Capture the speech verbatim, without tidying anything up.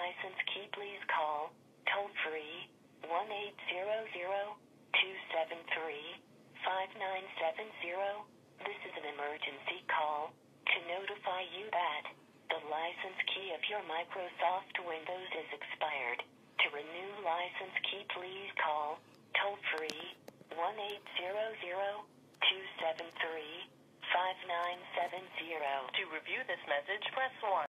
license key, please call toll-free one eight hundred, two seven three, five nine seven zero. This is an emergency call to notify you that the license key of your Microsoft Windows is expired. To renew license key, please call toll-free one eight hundred, two seven three, five nine seven zero. To review this message, press one.